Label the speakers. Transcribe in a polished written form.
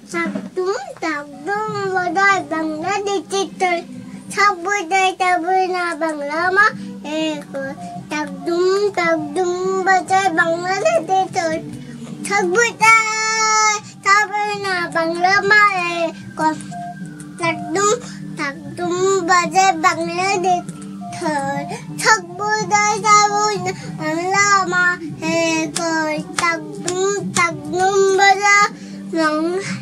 Speaker 1: Takdum badai bangla digital. Sabudai tabuna bangla ma eko. Takdum badai bangla digital. Sabudai tabuna bangla ma eko. Takdum badai bangla digital. Sabudai tabuna bangla ma eko. Takdum badai bangla